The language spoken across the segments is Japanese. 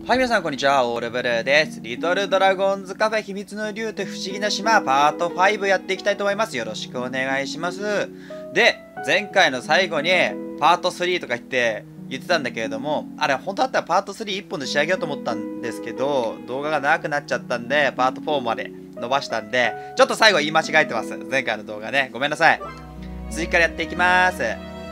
はい、皆さん、こんにちは。オールブルーです。リトルドラゴンズカフェ秘密の竜と不思議な島パート5やっていきたいと思います。よろしくお願いします。で、前回の最後にパート3とか言ってたんだけれども、あれ、本当だったらパート3 1本で仕上げようと思ったんですけど、動画が長くなっちゃったんで、パート4まで伸ばしたんで、ちょっと最後言い間違えてます。前回の動画ね。ごめんなさい。次からやっていきます。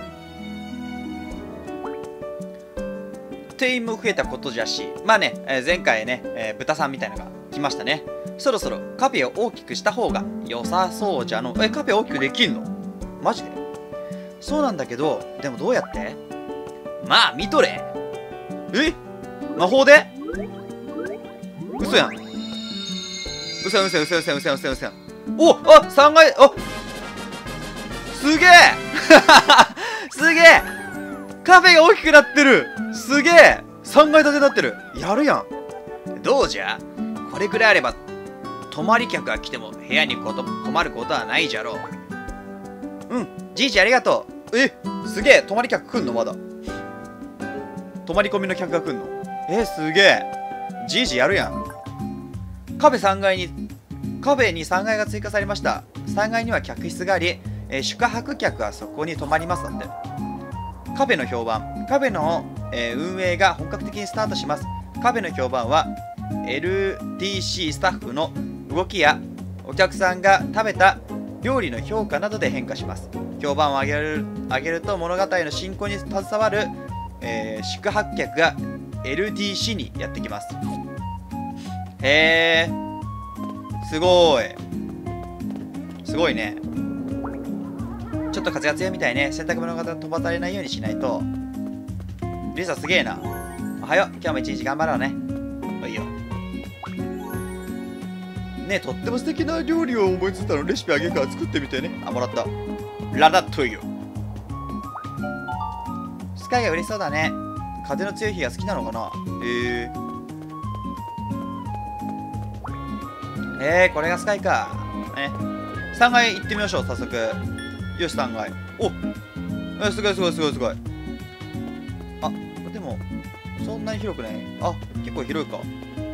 店員も増えたことじゃし、まあね、前回ね、豚さんみたいなのが来ましたね。そろそろカフェを大きくした方が良さそうじゃの。カフェ大きくできんの？マジで？そうなんだけど、でもどうやって？まあ見とれ。魔法で？嘘やん。嘘やん。おあ、3階、すげえすげえカフェが大きくなってる。すげえ !3 階建てになってる。やるやん。どうじゃ？これくらいあれば、泊まり客が来ても部屋に困ることはないじゃろう。うん、じいじありがとう。すげえ泊まり客来んのまだ。泊まり込みの客が来んの。すげえ。じいじやるやん。カフェに3階が追加されました。3階には客室があり、宿泊客はそこに泊まりますので。カフェの評判。カフェの、運営が本格的にスタートします。カフェの評判は LDC スタッフの動きやお客さんが食べた料理の評価などで変化します。評判を上げると物語の進行に携わる、宿泊客が LDC にやってきます。へー、すごい。すごいね。ちょっと風が強いみたいね。洗濯物が飛ばされないようにしないと。リサすげえな。おはよう。今日も一日頑張ろうね。いいよ。ねえ、とっても素敵な料理を思いついたの。レシピあげるから作ってみてね。あ、もらった。ラダットイよ。スカイが嬉しそうだね。風の強い日が好きなのかな。これがスカイか。ね。3階行ってみましょう、早速。よし、3階。すごい。あ、でも、そんなに広くない。あ、結構広いか。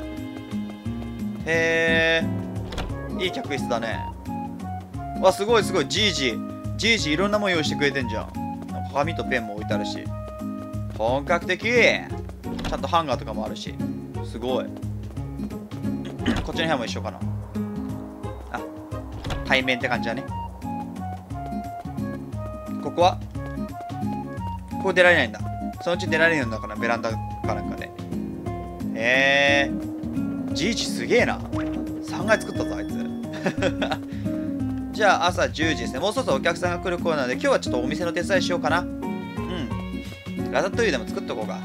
いい客室だね。わ、すごい。じいじいろんなもん用意してくれてんじゃん。紙とペンも置いてあるし。本格的。ちゃんとハンガーとかもあるし。すごい。こっちの部屋も一緒かな。あ、対面って感じだね。ここはここ出られないんだ。そのうち出られるんだから、ベランダかなんかで。じいじすげえな。3階作ったぞ、あいつ。じゃあ、朝10時ですね。もうそろそろお客さんが来るコーナーで、今日はちょっとお店の手伝いしようかな。ラタトゥイユでも作っとこうか。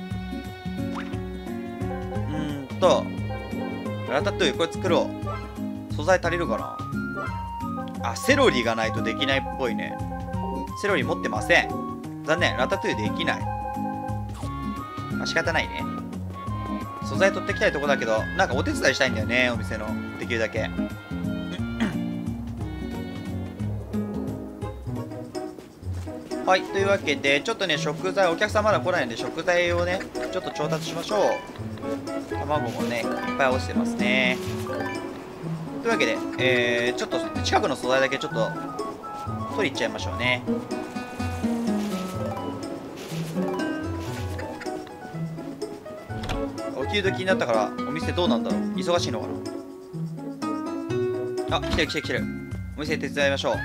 ラタトゥイユ、これ作ろう。素材足りるかな。あ、セロリがないとできないっぽいね。セロリ持ってません。残念。ラタトゥイユできない。仕方ないね。素材取ってきたいとこだけど、なんかお手伝いしたいんだよね、お店の。できるだけ。はい、というわけで、ちょっとね、食材、お客さんまだ来ないんで、食材をね、ちょっと調達しましょう。卵もね、いっぱい落ちてますね。というわけで、ちょっと近くの素材だけちょっと取り行っちゃいましょうね。お昼時になったからお店どうなんだろう。忙しいのかな。あ、来てる。お店手伝いましょう。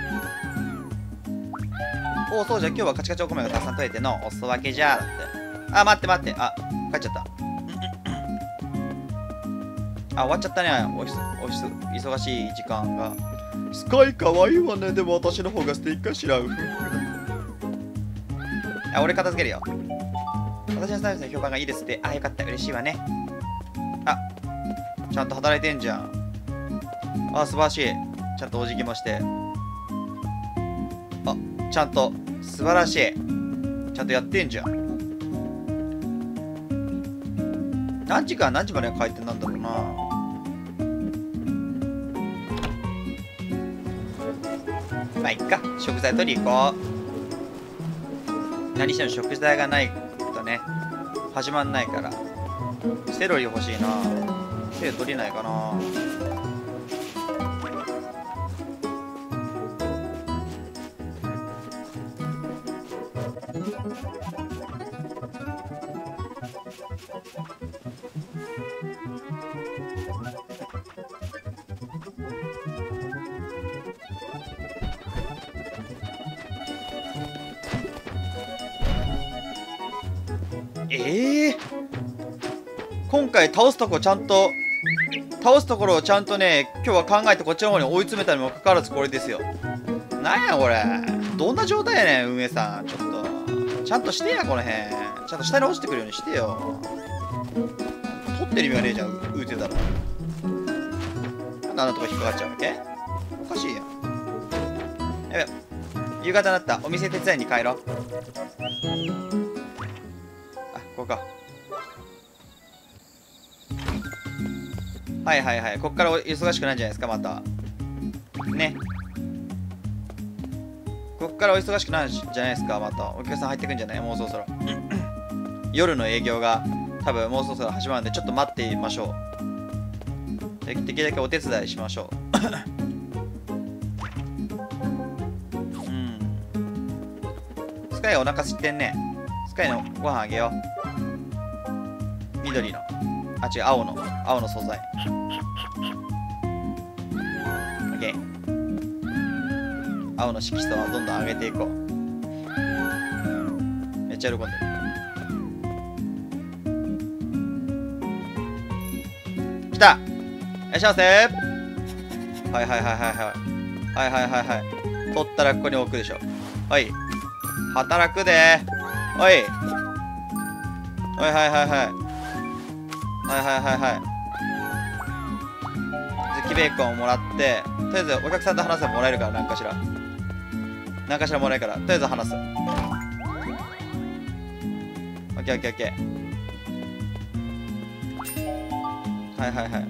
そうじゃ、今日はカチカチお米がたくさん取れてのお裾分けじゃ。だって。あ、待って。あ、帰っちゃった。あ、終わっちゃったね。忙しい時間が。スカイかわいいわね。でも私の方が素敵かしら。あ、俺片付けるよ。私のサービスの評判がいいですって。あ、よかった。嬉しいわね。あ、ちゃんと働いてんじゃん。あ、素晴らしい。ちゃんとお辞儀もして。あ、ちゃんと、素晴らしい。ちゃんとやってんじゃん。何時から何時まで開店なんだろうな。まあ、いっか。食材取り行こう。何しても食材がないとね、始まんないから。 セロリ欲しいな。手取れないかな。今回倒すところをちゃんとね、今日は考えてこっちの方に追い詰めたにもかかわらずこれですよ。なんやこれ。どんな状態やねん、運営さん。ちょっと。ちゃんとしてや、この辺。ちゃんと下に落ちてくるようにしてよ。取ってる意味がねえじゃん、打てたら。なんであんなとこ引っかかっちゃうわけ？おかしいやん。やべ。夕方になった。お店手伝いに帰ろう。あ、ここか。はいはいはい。こっから忙しくないんじゃないですか、また。ね。こっからお忙しくなるんじゃないですか、また。お客さん入ってくんじゃない？もうそろそろ。夜の営業が多分もうそろそろ始まるんで、ちょっと待ってみましょう。できるだけお手伝いしましょう。スカイお腹空いてんね。スカイのご飯あげよう。緑の。あ、違う、青の素材。オッケー。青の色素はどんどん上げていこう。めっちゃ喜んでる。来た。いらっしゃいませ。はいはいはいはいはい。はいはいはいはい。取ったらここに置くでしょ。はい。働くで。はい。はいはいはいはい。はいはいはいはい。ズキベーコンをもらって、とりあえずお客さんと話せばもらえるから、なんかしらもらえるから、とりあえず話す。オッケーオッケーオッケー。はいはいはい。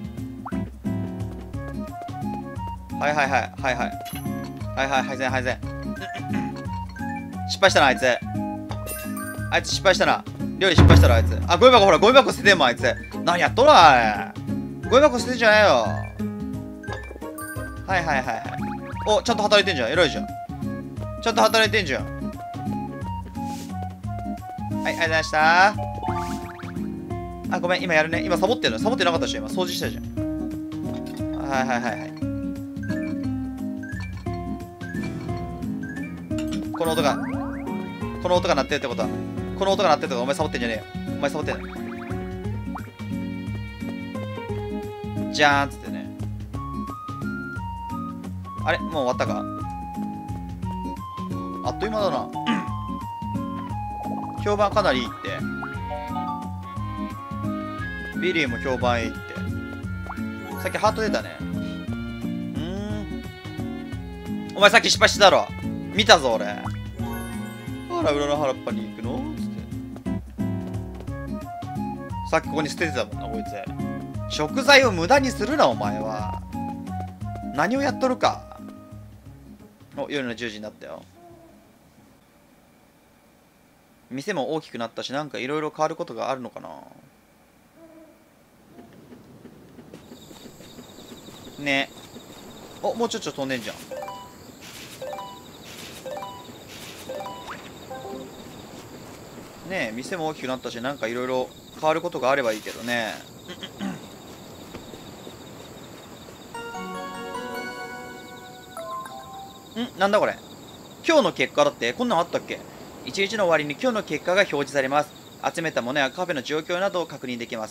はいはいはいはいはい。はいはい配膳配膳。失敗したな、あいつ。あいつ失敗したな。料理失敗したらあいつ。あ、ゴミ箱ほら、ゴミ箱捨ててんもん、あいつ。何やっとるあれ。ゴミ箱捨ててんじゃないよ。はいはいはいはい。お、ちゃんと働いてんじゃん。偉いじゃん。ちゃんと働いてんじゃん。はい、ありがとうございました。あ、ごめん、今やるね。今サボってるの。サボってなかったでしょ。今掃除したじゃん。はいはいはいはい。この音が鳴ってるってことは、この音が鳴ってるってことはお前サボってんじゃねえよ。お前サボってんの。じゃーんっつってね。あれもう終わったか。あっという間だな。評判かなりいいって。ビリーも評判いいって。さっきハート出たね。お前さっき失敗しただろ。見たぞ俺。あら、裏の原っぱに行くのつって。さっきここに捨ててたもんな、こいつ。食材を無駄にするな、お前は。何をやっとるか。お、夜の10時になったよ。店も大きくなったし、なんかいろいろ変わることがあるのかな。ね。お、もうちょっと飛んでんじゃん。ねえ、店も大きくなったし、なんかいろいろ変わることがあればいいけどね。なんだこれ。今日の結果だって、こんなんあったっけ？一日の終わりに今日の結果が表示されます。集めたものやカフェの状況などを確認できます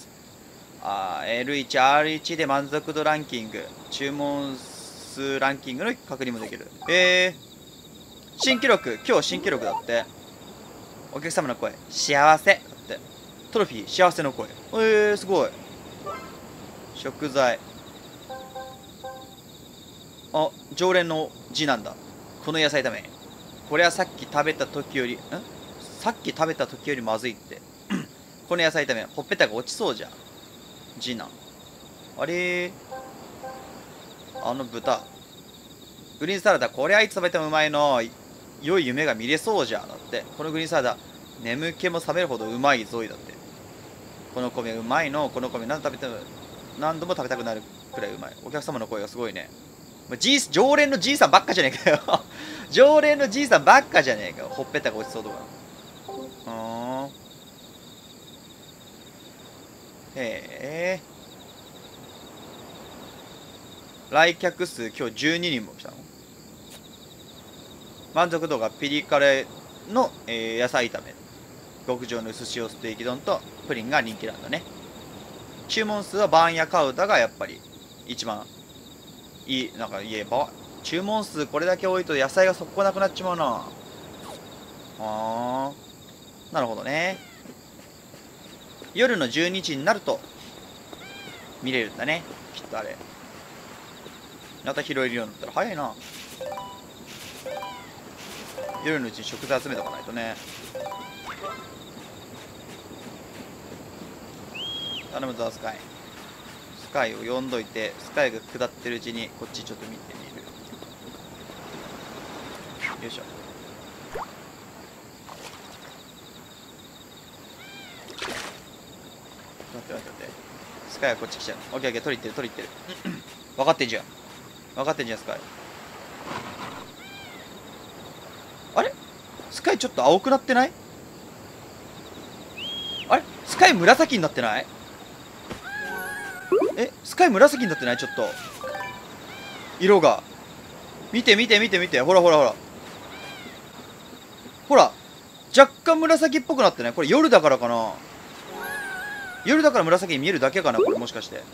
。L1、R1 で満足度ランキング、注文数ランキングの確認もできる。新記録、今日新記録だって。お客様の声、幸せだって。トロフィー、幸せの声。すごい。食材。あ、常連の字なんだ。この野菜炒め。これはさっき食べた時よりまずいって。この野菜炒め、ほっぺたが落ちそうじゃん。次男。あれあの豚。グリーンサラダ、これはいつ食べてもうまいの。良い夢が見れそうじゃん。だって。このグリーンサラダ、眠気も覚めるほどうまいぞいだって。 この米うまいの。この米何度も食べたくなるくらいうまい。お客様の声がすごいね。常連のじいさんばっかじゃねえかよ常連のじいさんばっかじゃねえかよ。ほっぺたが落ちそうとか。へえ。来客数今日12人も来たの。満足度がピリ辛の、野菜炒め、極上の寿司用ステーキ丼とプリンが人気なんだね。注文数はバーンやカウダがやっぱり一番いい。なんか言えば注文数これだけ多いと野菜がそこなくなっちまうな。なるほどね。夜の12時になると見れるんだね、きっとあれ。また拾えるようになったら早いな。夜のうちに食材集めとかないとね。頼むぞスカイ。スカイを呼んどいて、スカイが下ってるうちにこっちちょっと見てみる。よいしょ。待って。スカイはこっち来ちゃう。オッケーオッケー、取り行ってる分かってんじゃんスカイ。あれスカイちょっと青くなってない？あれスカイ紫になってない？スカイ紫になってない？ちょっと色が見てほら若干紫っぽくなってない？これ夜だからかな。夜だから紫に見えるだけかな、これ。もしかして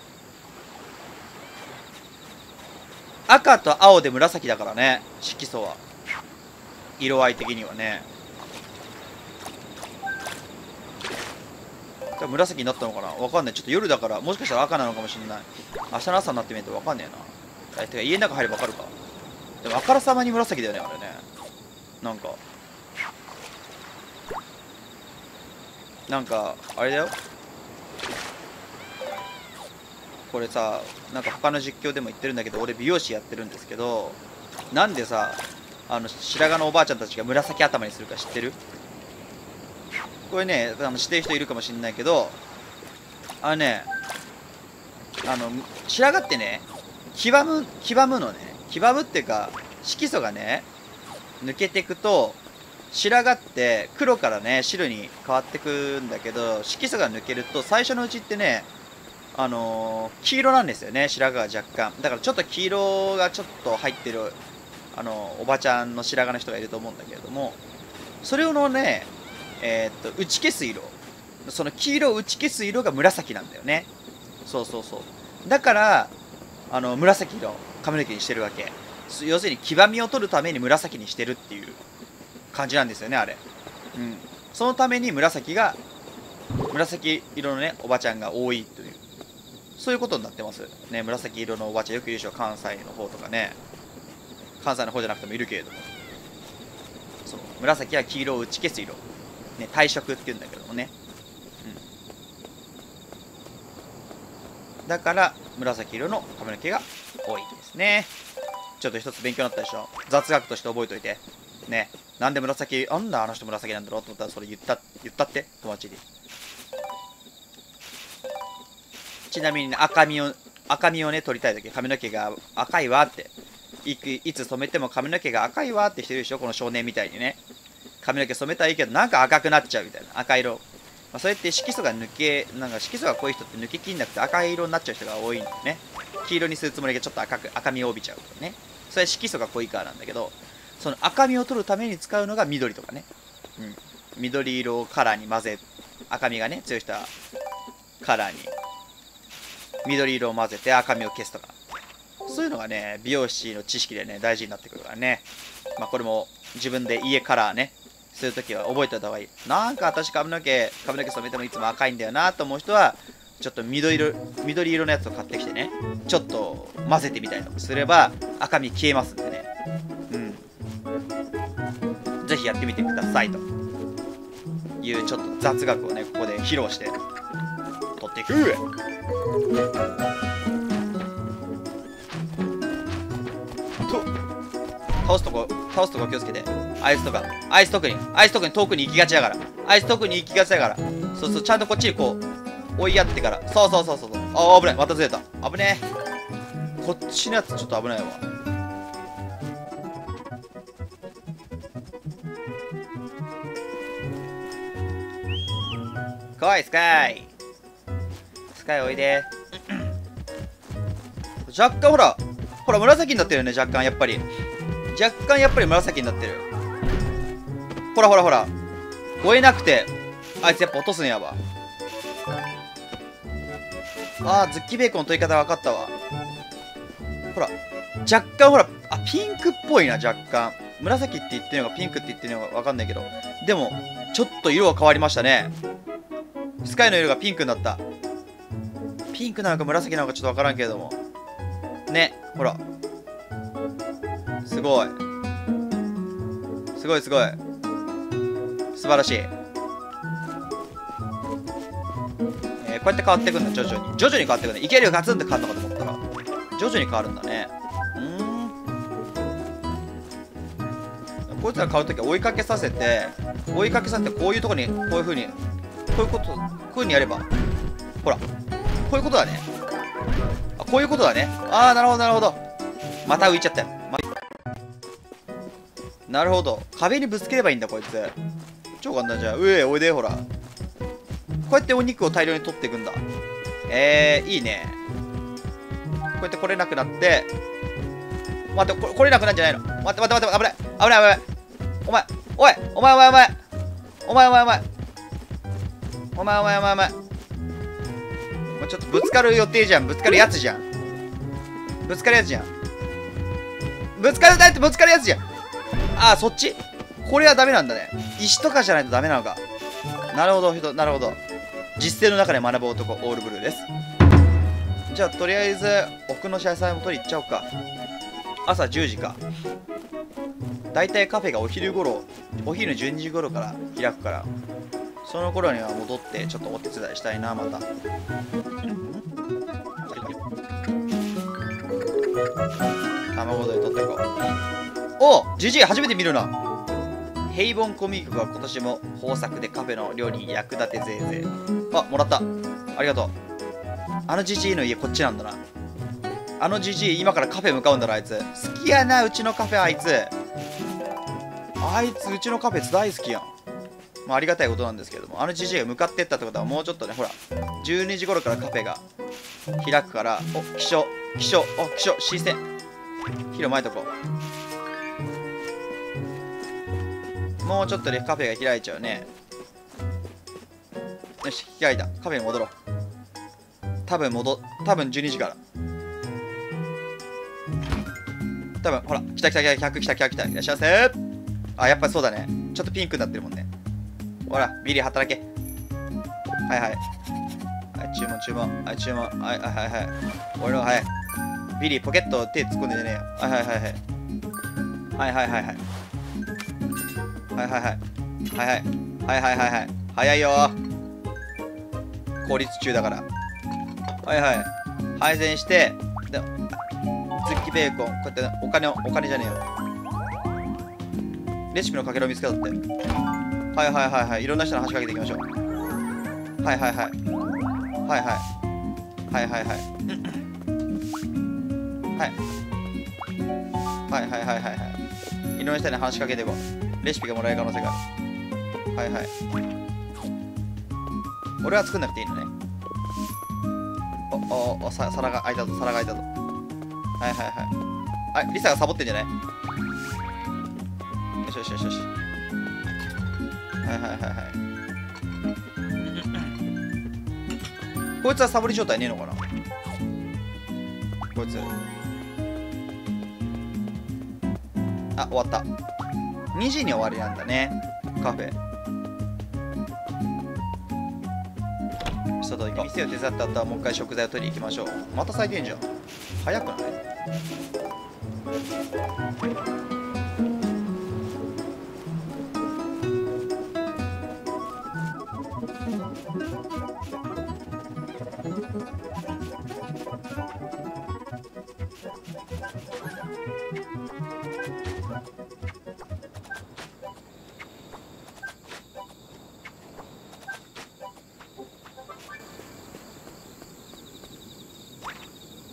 赤と青で紫だからね、色素は。色合い的にはね。多分紫になったのかな、わかんない。ちょっと夜だから、もしかしたら赤なのかもしれない。明日の朝になってみるとわかんねえな。てか家の中入ればわかるか。でもあからさまに紫だよね、あれね。なんかあれだよ、これさ、なんか他の実況でも言ってるんだけど、俺美容師やってるんですけど、なんでさ、白髪のおばあちゃんたちが紫頭にするか知ってる？これね、知ってる人いるかもしれないけど、白髪ってね、黄ばむのね。黄ばむっていうか、色素がね、抜けていくと、白髪って黒からね、白に変わってくんだけど、色素が抜けると、最初のうちってね、黄色なんですよね、白髪が若干。だからちょっと黄色がちょっと入ってる、おばちゃんの白髪の人がいると思うんだけれども、それをね、打ち消す色。その黄色を打ち消す色が紫なんだよね。そう。だから、紫色、髪の毛にしてるわけ。要するに、黄ばみを取るために紫にしてるっていう感じなんですよね、あれ。そのために紫色のね、おばちゃんが多いという。そういうことになってます。ね、紫色のおばちゃんよくいるでしょ、関西の方とかね。関西の方じゃなくてもいるけれども。そう、紫は黄色を打ち消す色。ね、退色って言うんだけどもね。だから、紫色の髪の毛が多いんですね。ちょっと一つ勉強になったでしょ。雑学として覚えておいて。ね。なんで紫、なんだあの人紫なんだろうと思ったらそれ言ったって友達に。ちなみに、ね、赤みをね取りたいとき、髪の毛が赤いわっていつ染めても髪の毛が赤いわって人いるでしょ、この少年みたいにね。髪の毛染めたらいいけどなんか赤くなっちゃうみたいな、赤色。それって色素が色素が濃い人って抜けきんなくて赤色になっちゃう人が多いんだよね。黄色にするつもりがちょっと赤みを帯びちゃうとね。それは色素が濃いからなんだけど、その赤みを取るために使うのが緑とかね。緑色をカラーに混ぜ、赤みがね強い人はカラーに緑色を混ぜて赤みを消すとか、そういうのがね美容師の知識でね大事になってくるからね。これも自分で家カラーねするときは覚えておいた方がいい。なんか私髪の毛染めてもいつも赤いんだよなと思う人はちょっと緑色のやつを買ってきてね、ちょっと混ぜてみたりとかすれば赤み消えますんでね。ぜひやってみてくださいというちょっと雑学をねここで披露して取っていく。倒すとこ気をつけて。アイス特に遠くに行きがちだから。そうちゃんとこっちにこう追いやってから。そうそうそうそう。あ、危ない。またずれた。危ねえ。こっちのやつちょっと危ないわ。来い、スカイ。スカイおいで。若干ほら、紫になってるよね、若干やっぱり。若干やっぱり紫になってる。ほらほらほら。追えなくて、あいつやっぱ落とすんやわ。あー、ズッキーベーコンの取り方分かったわ。ほら、若干ほら、あ、ピンクっぽいな、若干。紫って言ってるのかピンクって言ってるのか分かんないけど。でも、ちょっと色が変わりましたね。スカイの色がピンクになった。ピンクなのか紫なのかちょっと分からんけれども。ね、ほら。すごい。すごいすごい。素晴らしい。こうやって変わっていくんだ、徐々に。徐々に変わっていくんだ。いきなりガツンって変わったかと思ったら、徐々に変わるんだね。こいつら変わるときは追いかけさせて、こういうとこに、こういう風に、こういう風にやれば、ほら、こういうことだね。あ、こういうことだね。あー、なるほど、なるほど。また浮いちゃったよ。なるほど。壁にぶつければいいんだ、こいつ。超簡単じゃん。おいで、ほら。こうやってお肉を大量に取っていくんだ。いいね。こうやって来れなくなって。待って、来れなくなんじゃないの。待って、危ない。危ない。お前。もうちょっとぶつかる予定じゃん。ぶつかるやつじゃん。ぶつかるやつじゃん。ぶつかるやつじゃん。あー、そっち。これはダメなんだね。石とかじゃないとダメなのか。なるほど、なるほど。実践の中で学ぶ男、オールブルーです。じゃあ、とりあえず、奥の野菜も取り行っちゃおうか。朝10時か。だいたいカフェがお昼12時頃から開くから、その頃には戻って、ちょっとお手伝いしたいな、また。卵で取っていこう。おジジイ初めて見るな。平凡コミックが今年も豊作でカフェの料理に役立てぜいぜい。あ、もらった。ありがとう。あのジジイの家こっちなんだな。あのジジイ今からカフェ向かうんだろ、あいつ。好きやな、うちのカフェ、あいつ。うちのカフェ大好きやん。まあ、ありがたいことなんですけども、あのジジイが向かってったってことはもうちょっとね、ほら、12時頃からカフェが開くから、気象、視線。ヒロ巻いとこう。もうちょっとでカフェが開いちゃうね。よし、開いた。カフェに戻ろう。多分12時から。多分ほら、来た。100来た。いらっしゃいませ。あ、やっぱりそうだね。ちょっとピンクになってるもんね。ほら、ビリー働け。はい。はい、注文。はい。俺の、はい。ビリー、ポケット手突っ込んでねえよ。はい。早いよー。効率中だから。はい。配膳して、でズッキベーコン、こうやって、お金じゃねえよ。レシピのかけらを見つけたって。はい。いろんな人の話しかけていきましょう。はい。いろんな人に話しかけていこう。レシピがもらえる可能性がある。はい。俺は作んなくていいのね。皿が開いたぞ。はい。あ、リサがサボってんじゃない？よし。はい。こいつはサボり状態ねえのかな？こいつ。あ、終わった。2時に終わりなんだね。カフェ。外行こう。店を手伝った後はもう一回食材を取りに行きましょう。また咲いてんじゃん。早くない？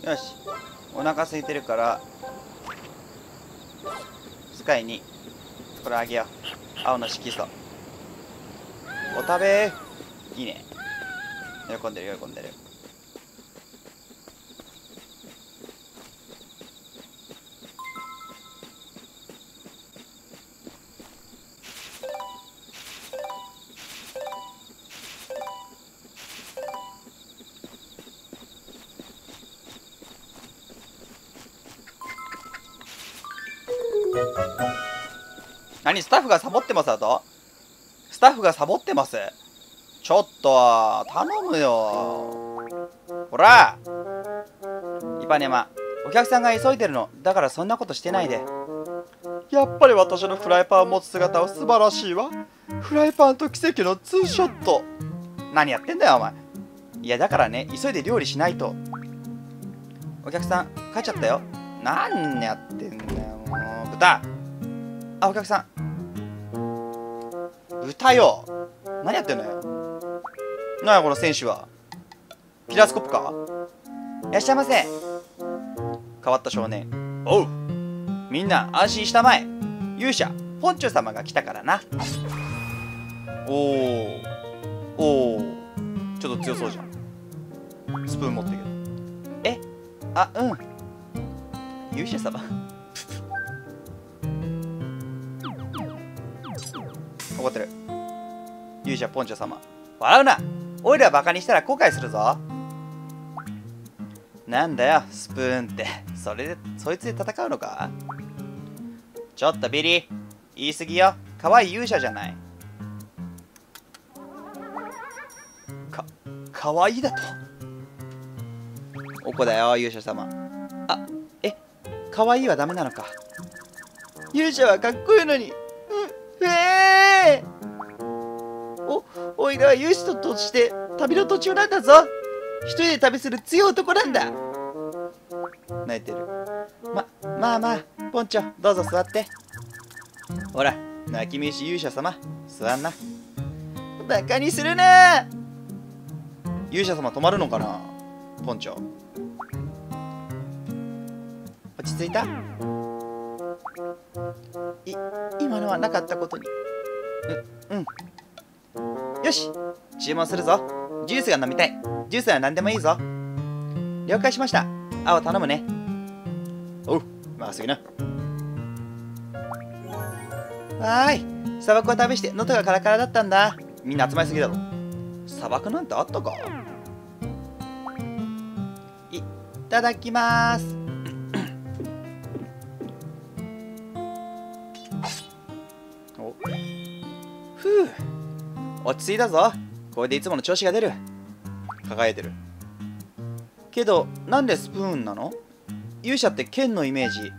よし、お腹空いてるからスカイにこれあげよう。青の色素お食べー。いいね。喜んでる喜んでる。何、スタッフがサボってますだと？スタッフがサボってます。ちょっと頼むよ。ほらイパネマ、お客さんが急いでるのだからそんなことしてないで。やっぱり私のフライパンを持つ姿は素晴らしいわ。フライパンと奇跡のツーショット。何やってんだよお前。いやだからね、急いで料理しないと。お客さん帰っちゃったよ。何やってんだよもう。豚。あ、お客さん。豚よ。何やってんのよ。何やこの選手は。ピラスコップか。いらっしゃいませ。変わった少年。おう。みんな安心したまえ。勇者ポンチョ様が来たからな。おお。おお。ちょっと強そうじゃん。スプーン持ってるけど。え、あ、うん。勇者様。怒ってる。勇者ポンチョ様。笑うな。おいらバカにしたら後悔するぞ。なんだよスプーンって。そいつで戦うのか。ちょっとビリー、言い過ぎよ。可愛い勇者じゃない。かわいいだと。おこだよ勇者様。あ、かわいいはダメなのか。勇者はかっこいいのに。おいらは勇者として旅の途中なんだぞ。一人で旅する強い男なんだ。泣いてる。まあポンチョどうぞ座って。ほら泣き飯勇者様座んな。バカにするな。勇者様止まるのかな。ポンチョ落ち着いた。今のはなかったことに。うんよし注文するぞ。ジュースが飲みたい。ジュースは何でもいいぞ。了解しました。青頼むね。おうまっすぐな。わーい、砂漠を旅して喉がカラカラだったんだ。みんな集まりすぎだろ。砂漠なんてあったか。いただきまーす。おふう落ち着いたぞ。これでいつもの調子が出る。輝いてるけどなんでスプーンなの。勇者って剣のイメージ。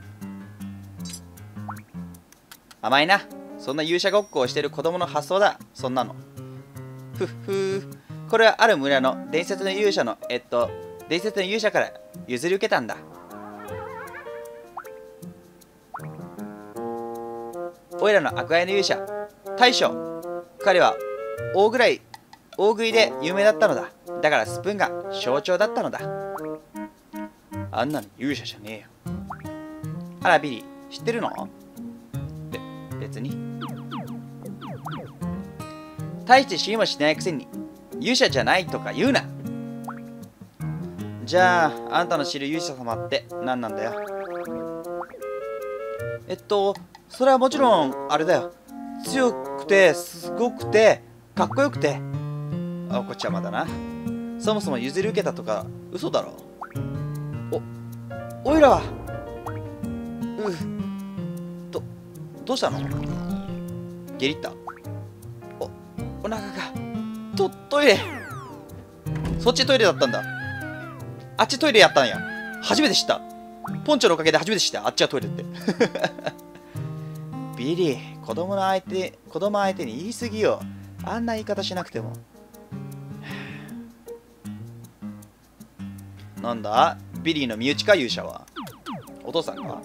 甘いな。そんな勇者ごっこをしてる子供の発想だそんなの。ふっふこれはある村の伝説の勇者の伝説の勇者から譲り受けたんだ。おいらの憧れの勇者大将。彼は大食いで有名だったのだ。だからスプーンが象徴だったのだ。あんなの勇者じゃねえよ。あらビリー知ってるの。別に大して知りもしないくせに勇者じゃないとか言うな。じゃああんたの知る勇者様って何なんだよ。それはもちろんあれだよ。強くてすごくてかっこよくて。あ、こっちはまだな。そもそも譲り受けたとか嘘だろ。おいらはどうしたの。ゲリッタ。お腹がトイレ。そっちトイレだったんだ。あっちトイレやったんや。初めて知った。ポンチョのおかげで初めて知った。あっちはトイレってビリー子供相手に言い過ぎよ。あんな言い方しなくても。なんだビリーの身内か勇者は。お父さんか。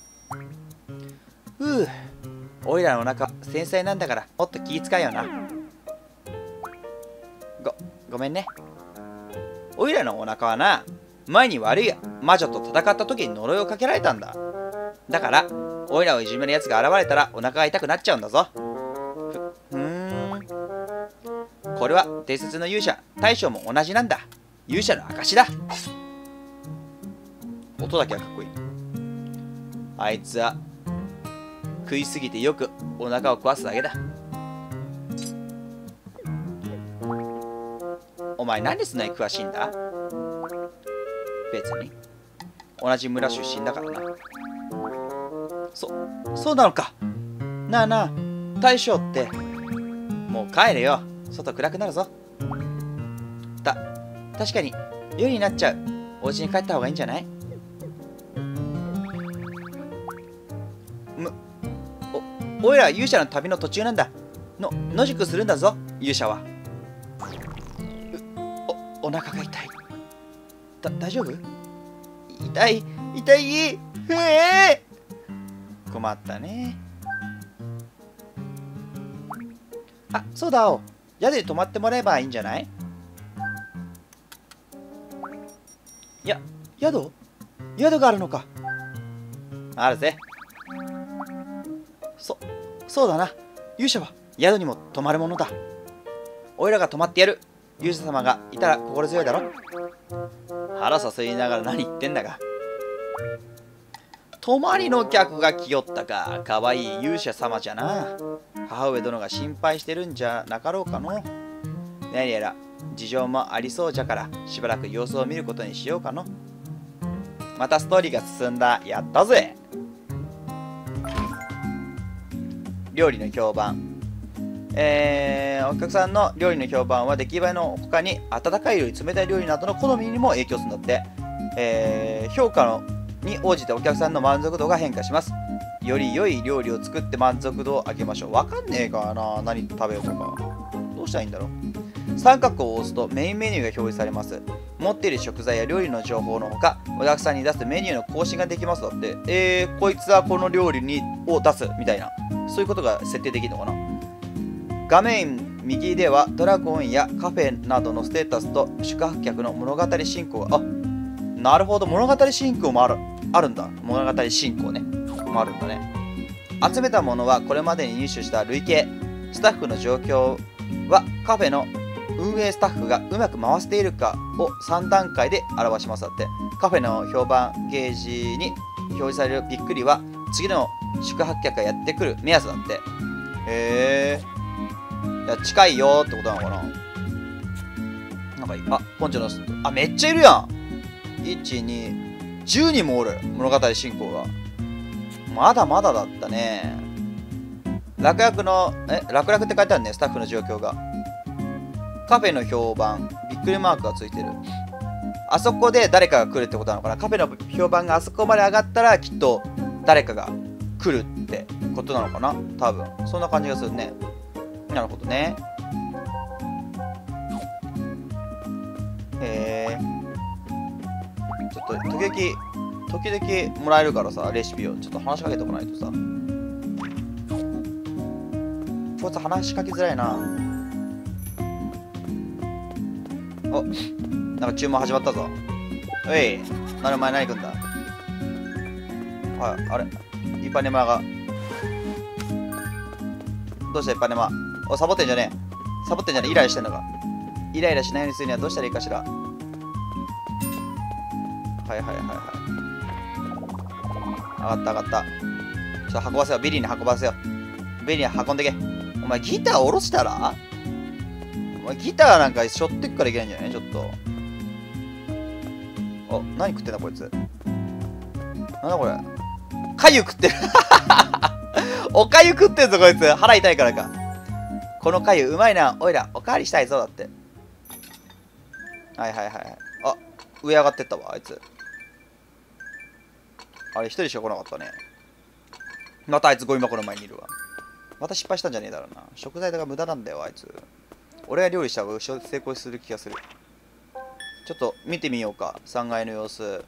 おいらのお腹繊細なんだからもっと気遣いよな。ごめんね。おいらのお腹はな前に悪い魔女と戦った時に呪いをかけられたんだ。だからオイラをいじめるやつが現れたらお腹が痛くなっちゃうんだぞ。これは伝説の勇者大将も同じなんだ。勇者の証だ。音だけはかっこいい。あいつは食いすぎてよくお腹を壊すだけだ。お前なんでそんなに詳しいんだ？別に同じ村出身だからな。そうなのか。なあなあ、大将って。もう帰れよ。外暗くなるぞ。確かに夜になっちゃう。お家に帰った方がいいんじゃない？おいら勇者の旅の途中なんだ。野宿するんだぞ、勇者は。お腹が痛い。大丈夫？痛い。困ったね。あ、そうだ、宿で泊まってもらえばいいんじゃない？いや、宿があるのか。あるぜ。そうだな。勇者は宿にも泊まるものだ。おいらが泊まってやる。勇者様がいたら心強いだろ。腹さすりながら何言ってんだか。泊まりの客が来よったか。かわいい勇者様じゃな。母上殿が心配してるんじゃなかろうかの。何やら事情もありそうじゃからしばらく様子を見ることにしようかの。またストーリーが進んだ。やったぜ。料理の評判。お客さんの料理の評判は出来栄えの他に温かい料理、冷たい料理などの好みにも影響するんだって。評価に応じてお客さんの満足度が変化します。より良い料理を作って満足度を上げましょう。わかんねえからな。何食べようとか。どうしたらいいんだろう。三角を押すとメインメニューが表示されます。持っている食材や料理の情報のほか、お客さんに出すメニューの更新ができますだって。こいつはこの料理を出すみたいな。そういうことが設定できるのかな。画面右ではドラゴンやカフェなどのステータスと宿泊客の物語進行が、なるほど、物語進行もあるんだ。物語進行ね。もあるんだね。集めたものはこれまでに入手した累計。スタッフの状況はカフェの運営スタッフがうまく回しているかを3段階で表しますだって。カフェの評判ゲージに表示されるびっくりは次の宿泊客がやってくる目安だって。いや近いよってことなのかな。なんかポンチョのめっちゃいるやん。1、2、10人もおる。物語進行がまだまだだったね。楽々って書いてあるね。スタッフの状況が。カフェの評判びっくりマークがついてる。あそこで誰かが来るってことなのかな。カフェの評判があそこまで上がったらきっと誰かが来るってことなのかな。多分そんな感じがするね。なるほどね。ちょっと時々もらえるからさ、レシピをちょっと話しかけておかないとさ。こいつ話しかけづらいな。なんか注文始まったぞ。おい、お前何食うんだ。あれイパネマが。どうしたイパネマ。サボってんじゃねえ。イライラしてんのか。イライラしないようにするにはどうしたらいいかしら。はい。上がった。ちょっと運ばせよ。ビリーに運ばせよ。ビリーに運んでけ。お前ギター下ろしたら。お前ギターなんか背負ってくからいけないんじゃない？ちょっと。何食ってんだこいつ。なんだこれ。かゆ食ってる。おかゆ食ってんぞこいつ。腹痛いからか。このかゆうまいな。おいらおかわりしたいぞだって。はい。上上がってったわあいつ。あれ一人しか来なかったね。またあいつゴミ箱の前にいるわ。また失敗したんじゃねえだろうな。食材が無駄なんだよあいつ。俺が料理した方が成功する気がする。ちょっと見てみようか。3階の様子。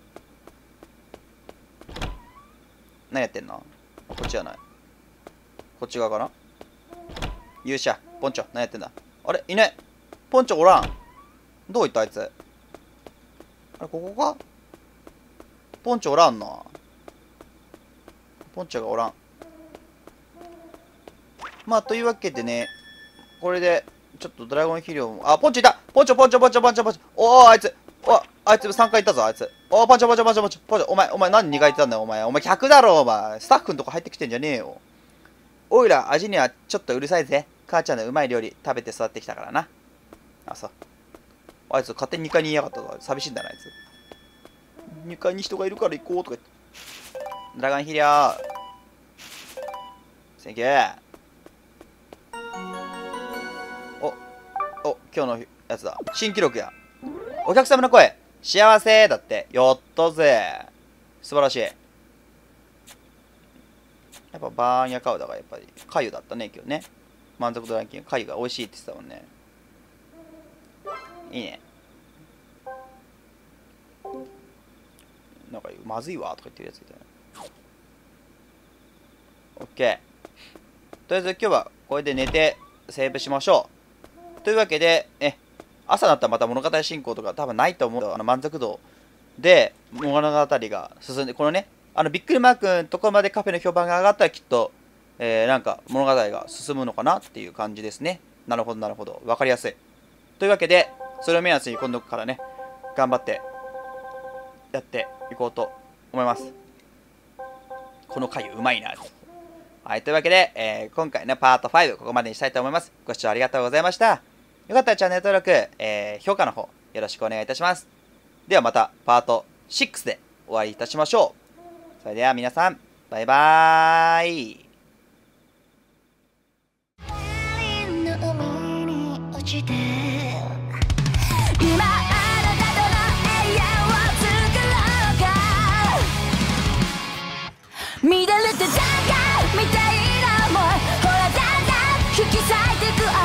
何やってんの？こっちじゃない。こっち側かな。勇者ポンチョ何やってんだ。あれいね。ポンチョおらん。どういったあいつ。あれ、ここか？ポンチョおらんな。ポンチョがおらん。まあ、というわけでね、これで、ちょっとドラゴン肥料も、あ、ポンチョいた！ポンチョ、ポンチョ、ポンチョ、ポンチョ、ポンチョ。おー、あいつ。あいつ3回いったぞ、あいつ。おー、ポンチョ、ポンチョ、ポンチョ、ポンチョ。ポンチョ、お前何2回いったんだよ、お前。お前客だろ、お前。スタッフのとこ入ってきてんじゃねえよ。おいら、味にはちょっとうるさいぜ。母ちゃんのうまい料理食べて育ってきたからな。あ、そう。あいつ勝手に2階にいやがったぞ。寂しいんだな、あいつ。2階に人がいるから行こうとか言って。ドラゴン肥料。センキュー。今日のやつだ。新記録や。お客様の声、幸せだって。やったぜ。素晴らしい。やっぱバーンヤカウダがやっぱり、カユだったね、今日ね。満足度ランキング、カユが美味しいって言ってたもんね。いいね。なんか、まずいわとか言ってるやついたね。オッケー。とりあえず今日はこれで寝てセーブしましょう。というわけで、朝だったらまた物語進行とか多分ないと思う。満足度で物語が進んで、このね、ビックリマークのところまでカフェの評判が上がったらきっと、なんか物語が進むのかなっていう感じですね。なるほど、なるほど。わかりやすい。というわけで、それを目安に今度からね、頑張ってやっていこうと思います。この回うまいな。はい、というわけで、今回のパート5、ここまでにしたいと思います。ご視聴ありがとうございました。よかったらチャンネル登録、評価の方、よろしくお願いいたします。ではまたパート6でお会いいたしましょう。それでは皆さん、バイバーイ。 乱れてたかみたいな思いほらだんだん引き裂いてく